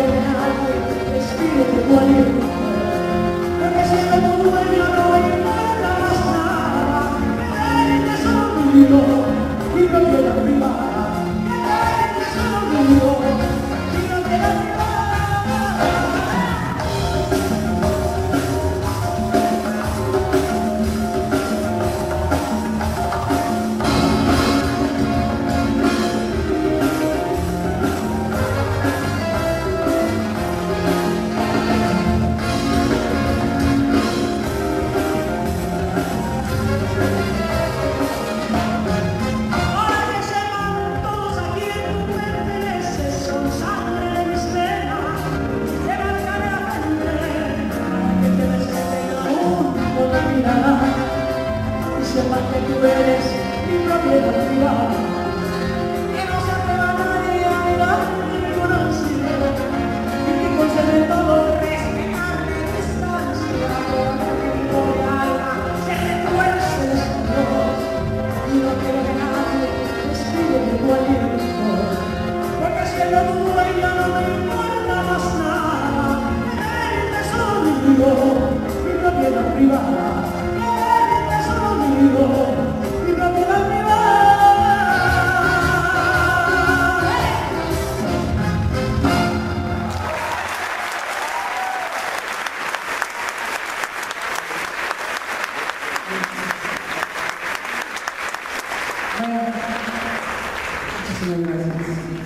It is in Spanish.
de nadie, despídete tu aliento. Porque siendo tu dueño no importa más nada. Quédate solo conmigo, mi propiedad privada. Quédate solo conmigo, mi propiedad privada. Sepan que tú eres mi propiedad privada, que no se atreva nadie a mirarte con ansia, y que concede todo respetar mi distancia. Porque mi pobre alma se retuerce de su Dios, y no quiero que nadie despide de tu aliento. Porque siendo tu dueño no me importa más nada. Quédate solo conmigo, mi propiedad privada. Mi propiedad privada. Muchísimas gracias.